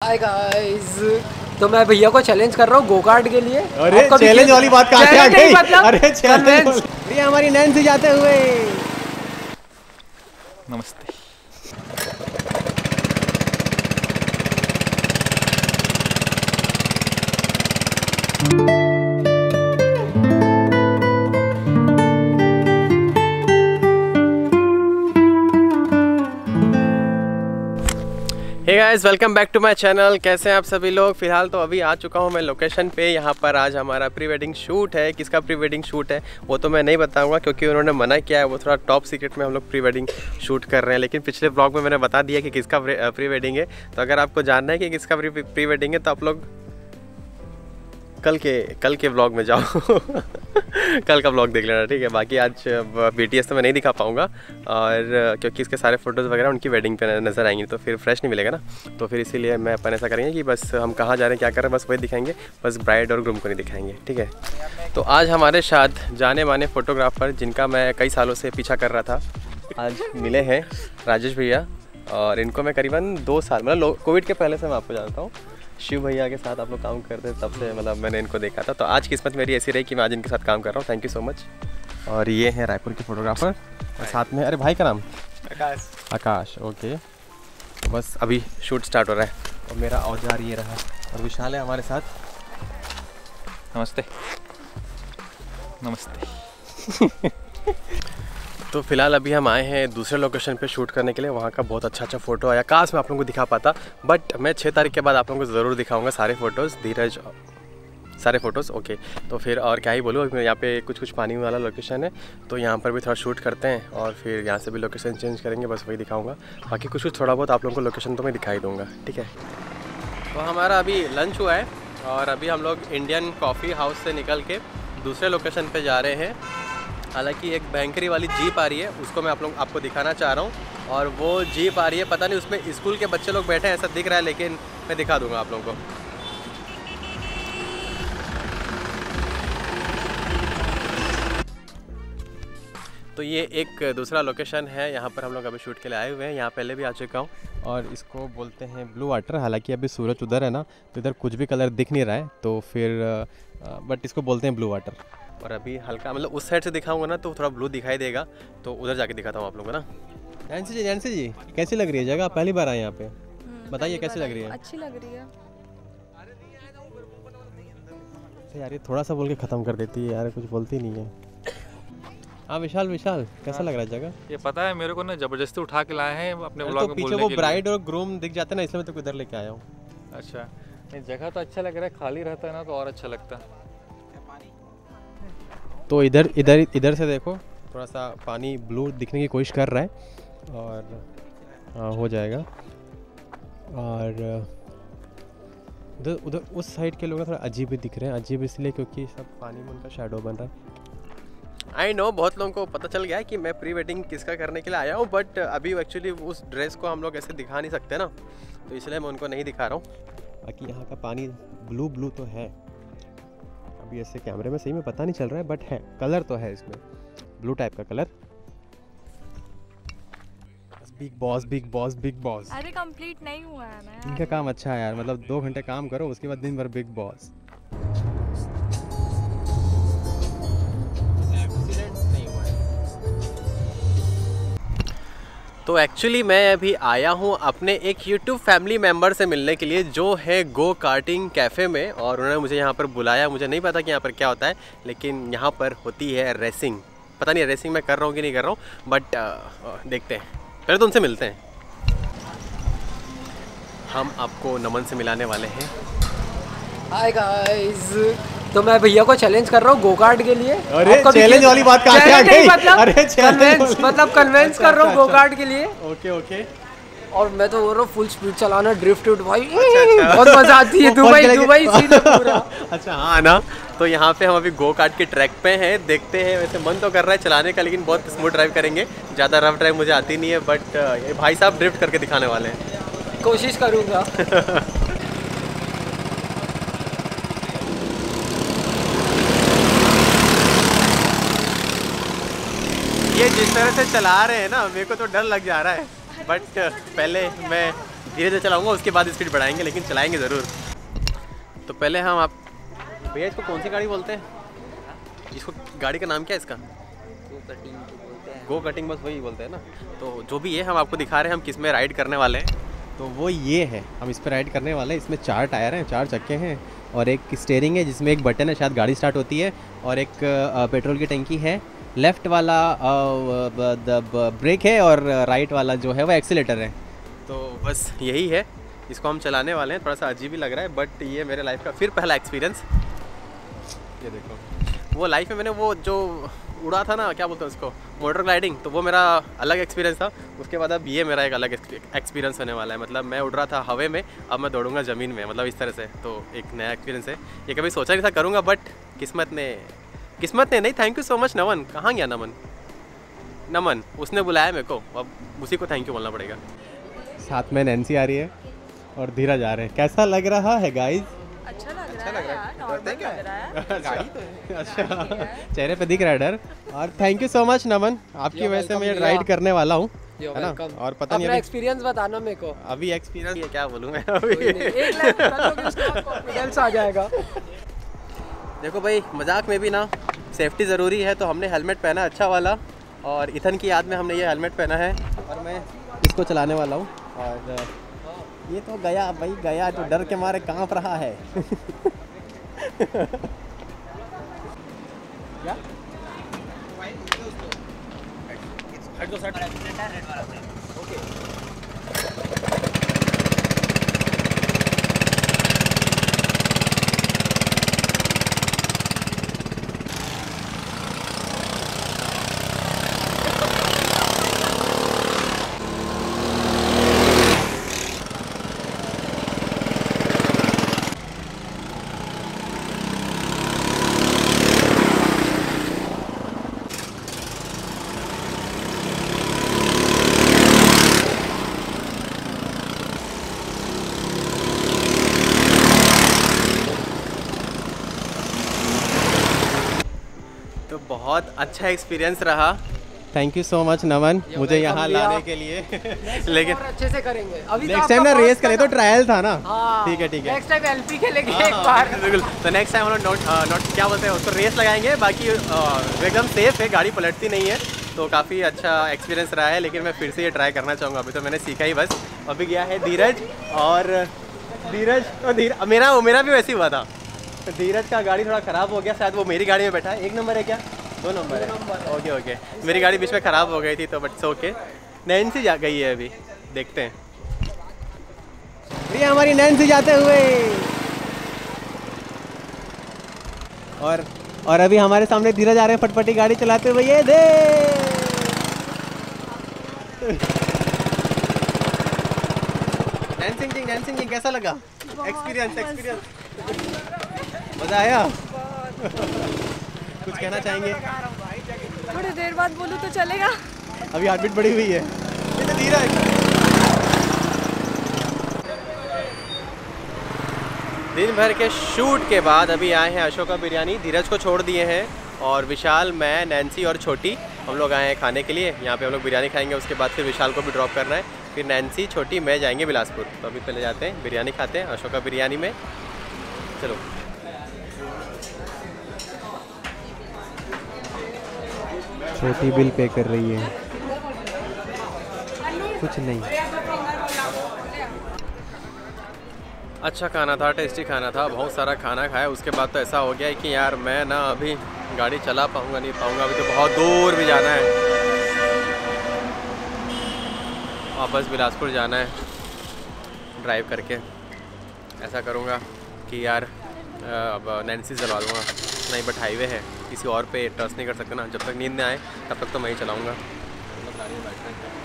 Hi guys, तो मैं भैया को चैलेंज कर रहा हूँ गो कार्ट के लिए। अरे चैलेंज वाली बात कहाँ से आ गई? मतलब अरे चैलेंज ये हमारी नैन्सी जाते हुए। नमस्ते। Hey guys, welcome back to my channel. कैसे हैं आप सभी लोग? फिलहाल तो अभी आ चुका हूं मैं लोकेशन पे। यहाँ पर आज हमारा प्री वेडिंग शूट है। किसका प्री वेडिंग शूट है वो तो मैं नहीं बताऊंगा क्योंकि उन्होंने मना किया है। वो थोड़ा टॉप सीक्रेट में हम लोग प्री वेडिंग शूट कर रहे हैं। लेकिन पिछले ब्लॉग में मैंने बता दिया कि किसका प्री वेडिंग है। तो अगर आपको जानना है कि किसका प्री वेडिंग है तो आप लोग कल के व्लॉग में जाओ कल का व्लॉग देख लेना, ठीक है। बाकी आज BTS तो मैं नहीं दिखा पाऊँगा और क्योंकि इसके सारे फ़ोटोज़ वगैरह उनकी वेडिंग पे नज़र आएंगी तो फिर फ्रेश नहीं मिलेगा ना। तो फिर इसीलिए मैं अपन ऐसा करेंगे कि बस हम कहाँ जा रहे हैं, क्या कर रहे हैं, बस वही दिखाएंगे। बस ब्राइड और ग्रूम को नहीं दिखाएंगे, ठीक है। तो आज हमारे साथ जाने माने फ़ोटोग्राफ़र जिनका मैं कई सालों से पीछा कर रहा था, आज मिले हैं राजेश भैया। और इनको मैं करीबन 2 साल, मतलब कोविड के पहले से मैं आपको जानता हूँ। शिव भैया के साथ आप लोग काम करते थे तब से, मतलब मैंने इनको देखा था। तो आज किस्मत मेरी ऐसी रही कि मैं आज इनके साथ काम कर रहा हूँ। Thank you so much. और ये हैं रायपुर के फोटोग्राफर और साथ में, अरे भाई का नाम आकाश। ओके, तो बस अभी शूट स्टार्ट हो रहा है और मेरा औजार ये रहा और विशाल है हमारे साथ। नमस्ते। नमस्ते। तो फिलहाल अभी हम आए हैं दूसरे लोकेशन पे शूट करने के लिए। वहाँ का बहुत अच्छा फ़ोटो आया, काश मैं आप लोगों को दिखा पाता, बट मैं 6 तारीख के बाद आप लोगों को ज़रूर दिखाऊंगा सारे फ़ोटोज़। धीरज सारे फ़ोटोज़, ओके। तो फिर और क्या ही बोलूँ, अभी यहाँ पे कुछ पानी वाला लोकेशन है तो यहाँ पर भी थोड़ा शूट करते हैं और फिर यहाँ से भी लोकेशन चेंज करेंगे, बस वही दिखाऊँगा। बाकी कुछ थोड़ा बहुत आप लोगों को लोकेशन तो मैं दिखाई दूँगा, ठीक है। तो हमारा अभी लंच हुआ है और अभी हम लोग इंडियन कॉफ़ी हाउस से निकल के दूसरे लोकेशन पर जा रहे हैं। हालांकि एक भयंकरी वाली जीप आ रही है, उसको मैं आपको दिखाना चाह रहा हूँ। और वो जीप आ रही है, पता नहीं उसमें स्कूल के बच्चे लोग बैठे हैं ऐसा दिख रहा है, लेकिन मैं दिखा दूंगा आप लोगों को। तो ये एक दूसरा लोकेशन है, यहाँ पर हम लोग अभी शूट के लिए आए हुए हैं। यहाँ पहले भी आ चुका हूँ और इसको बोलते हैं ब्लू वाटर। हालांकि अभी सूरज उधर है ना, तो इधर कुछ भी कलर दिख नहीं रहा है, तो फिर बट इसको बोलते हैं ब्लू वाटर। और अभी हल्का, मतलब उस साइड से दिखाऊंगा ना तो थोड़ा ब्लू दिखाई देगा, तो उधर जाके दिखाता हूँ आप लोगों को ना। नैन्सी जी कैसी लग रही है जगह? पहली बार आए यहाँ पे, बताइए कैसी लग रही है? अच्छी लग रही है यार, ये थोड़ा सा बोल के ख़त्म कर देती है यार, कुछ बोलती नहीं है। हाँ विशाल कैसा लग रहा है जगह? ये पता है मेरे को ना, जबरदस्ती उठा के लाए हैं अपने व्लॉग में पीछे बोलने वो के ब्राइड और ग्रूम दिख जाते हैं ना, इसलिए मैं तो इधर लेके आया हूँ। अच्छा, ये जगह तो अच्छा लग रहा है, खाली रहता है ना तो और अच्छा लगता है। तो इधर से देखो, थोड़ा सा पानी ब्लू दिखने की कोशिश कर रहा है और हो जाएगा। और उधर उस साइड के लोग थोड़ा अजीब ही दिख रहे हैं। अजीब इसलिए क्योंकि सब पानी में उनका शैडो बन रहा है। आई नो, बहुत लोगों को पता चल गया है कि मैं प्री वेडिंग किसका करने के लिए आया हूँ, बट अभी एक्चुअली उस ड्रेस को हम लोग ऐसे दिखा नहीं सकते ना, तो इसलिए मैं उनको नहीं दिखा रहा हूँ। बाकी यहाँ का पानी ब्लू तो है, अभी ऐसे कैमरे में सही में पता नहीं चल रहा है, बट है, कलर तो है इसमें ब्लू टाइप का कलर। बिग बॉस। अरे कंप्लीट नहीं हुआ है ना। इनका काम अच्छा है यार, मतलब 2 घंटे काम करो उसके बाद दिन भर बिग बॉस। तो एक्चुअली मैं अभी आया हूँ अपने एक YouTube फैमिली मेम्बर से मिलने के लिए जो है गो कार्टिंग कैफ़े में, और उन्होंने मुझे यहाँ पर बुलाया। मुझे नहीं पता कि यहाँ पर क्या होता है, लेकिन यहाँ पर होती है रेसिंग। पता नहीं रेसिंग मैं कर रहा हूँ कि नहीं कर रहा हूँ, बट देखते हैं। पहले तो उनसे मिलते हैं। हम आपको नमन से मिलाने वाले हैं। हाय गाइस, तो मैं भैया को चैलेंज कर रहा हूँ गो कार्ट के लिए। अरे चैलेंज वाली बात कहाँ से आ गई? अरे कन्वेंस कर रहा हूँ गो कार्ट के लिए। ओके। और मैं तो बोल रहा हूँ फुल स्पीड चलाना, ड्रिफ्ट भाई बहुत मजा आती है। दुबई सीन पूरा। अच्छा हाँ ना, तो यहाँ पे हम अभी गो कार्ट के ट्रैक पे हैं। देखते हैं, वैसे मन तो कर रहा है चलाने का, लेकिन बहुत स्मूथ ड्राइव करेंगे। ज़्यादा रफ ड्राइव मुझे आती नहीं है, बट ये भाई साहब ड्रिफ्ट करके दिखाने वाले हैं। कोशिश करूँगा। ये जिस तरह से चला रहे हैं ना, मेरे को तो डर लग जा रहा है, बट पहले मैं धीरे धीरे चलाऊँगा, उसके बाद स्पीड बढ़ाएंगे, लेकिन चलाएंगे ज़रूर। तो पहले हम आप भैया इसको कौन सी गाड़ी बोलते हैं? इसको गाड़ी का नाम क्या है इसका? गो कटिंग बस वही बोलते हैं ना। तो जो भी है हम आपको दिखा रहे हैं हम किस में राइड करने वाले हैं। तो वो ये है, हम इस पर राइड करने वाले हैं। इसमें 4 टायर हैं, 4 चक्के हैं और एक स्टेयरिंग है जिसमें एक बटन है, शायद गाड़ी स्टार्ट होती है, और एक पेट्रोल की टंकी है। लेफ़्ट वाला ब्रेक है और राइट वाला जो है वो एक्सीलेटर है। तो बस यही है, इसको हम चलाने वाले हैं। थोड़ा सा अजीब ही लग रहा है बट ये मेरे लाइफ का फिर पहला एक्सपीरियंस। ये देखो, वो लाइफ में मैंने वो जो उड़ा था ना, क्या बोलते हैं उसको, मोटर ग्लाइडिंग, तो वो मेरा अलग एक्सपीरियंस था। उसके बाद अब ये मेरा एक अलग एक्सपीरियंस होने वाला है। मतलब मैं उड़ रहा था हवा में, अब मैं दौड़ूंगा ज़मीन में, मतलब इस तरह से। तो एक नया एक्सपीरियंस है, ये कभी सोचा नहीं था करूँगा, बट किस्मत ने नहीं। Thank you so much Naman. कहाँ गया नमन? उसने बुलाया मेरे को, अब उसी को थैंक यू बोलना पड़ेगा। साथ में नैन्सी आ रही है और धीरज आ रहे हैं। कैसा लग रहा है गाइज? अच्छा लग रहा है यार, नॉर्मल लग रहा है। गाड़ी तो है। अच्छा, चेहरे पे दिख रहा है डर। और thank you so much Naman, आपकी वजह से मैं राइड करने वाला हूँ, है ना। और पता नहीं अपना एक्सपीरियंस बताना मेरे को। अभी एक्सपीरियंस ये क्या बोलूँ मैं अभी। एक लाइन बता दो कि उसका कॉन्फिडेंस आ जाएगा। देखो भाई, मजाक में भी ना सेफ्टी ज़रूरी है, तो हमने हेलमेट पहना अच्छा वाला, और इथन की याद में हमने ये हेलमेट पहना है, और मैं इसको चलाने वाला हूँ। और ये तो गया भाई, गया तो डर के मारे कांप रहा है। क्या? तो बहुत अच्छा एक्सपीरियंस रहा। Thank you so much Naman, मुझे यहाँ लाने के लिए। लेकिन और अच्छे से करेंगे। अभी नेक्स्ट टाइम ना रेस करें, तो ट्रायल था ना। ठीक है नेक्स्ट टाइम एलपी खेलेंगे एक बार। बिल्कुल। तो नेक्स्ट टाइम हम लोग नोट क्या बोलते हैं उसको, रेस लगाएंगे। बाकी एकदम सेफ है, गाड़ी पलटती नहीं है, तो काफ़ी अच्छा एक्सपीरियंस रहा है। लेकिन मैं फिर से ये ट्राई करना चाहूँगा। अभी तो मैंने सीखा ही बस। अभी गया है धीरज, और मेरा भी वैसे ही हुआ था। धीरज का गाड़ी थोड़ा ख़राब हो गया, शायद वो मेरी गाड़ी में बैठा है। 1 नंबर है क्या? 2 नंबर है। ओके। मेरी गाड़ी बीच में ख़राब हो गई थी, तो बट ओके। नैन्सी जा गई है, अभी देखते हैं। ये हमारी नैन्सी जाते हुए, और अभी हमारे सामने धीरज आ रहे हैं फटफटी गाड़ी चलाते हुए। ये दे डांसिंग जी कैसा लगा एक्सपीरियंस? मजा आया? कुछ कहना चाहेंगे? थोड़ी देर बाद बोलूँ तो चलेगा? अभी हार्टबीट बढ़ी हुई है। दिन भर के शूट के बाद अभी आए हैं अशोका बिरयानी। धीरज को छोड़ दिए हैं, और विशाल, मैं, नैन्सी और छोटी हम लोग आए हैं खाने के लिए। यहाँ पे हम लोग बिरयानी खाएंगे, उसके बाद फिर विशाल को भी ड्रॉप करना है। फिर नैन्सी, छोटी, मैं जाएंगे बिलासपुर। तो अभी पहले जाते हैं बिरयानी खाते हैं अशोका बिरयानी में। चलो। छोटी बिल पे कर रही है, कुछ नहीं। अच्छा खाना था, टेस्टी खाना था, बहुत सारा खाना खाया। उसके बाद तो ऐसा हो गया है कि यार मैं ना अभी गाड़ी चला पाऊँगा नहीं पाऊँगा, अभी तो बहुत दूर भी जाना है, वापस बिलासपुर जाना है ड्राइव करके। ऐसा करूँगा कि यार अब नैन्सी चला लूँगा, नहीं बट हाईवे है, किसी और पे ट्रस्ट नहीं कर सकते ना। जब तक नींद नहीं आए तब तक तो मैं ही चलाऊँगा। गाड़ी में बैठ रहे हैं।